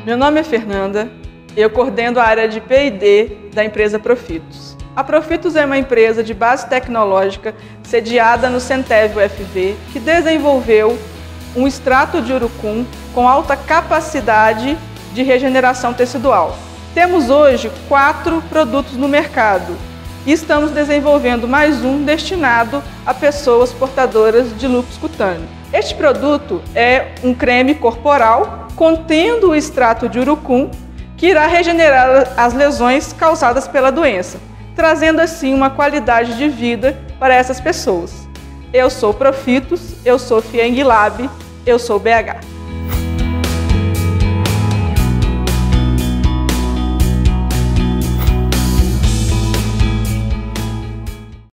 Meu nome é Fernanda e eu coordeno a área de P&D da empresa Profitos. A Profitos é uma empresa de base tecnológica sediada no Centésio UFV que desenvolveu um extrato de urucum com alta capacidade de regeneração tecidual. Temos hoje 4 produtos no mercado e estamos desenvolvendo mais um destinado a pessoas portadoras de lúpus cutâneo. Este produto é um creme corporal contendo o extrato de urucum que irá regenerar as lesões causadas pela doença, trazendo assim uma qualidade de vida para essas pessoas. Eu sou Profitos, eu sou Fieng Lab, eu sou BH.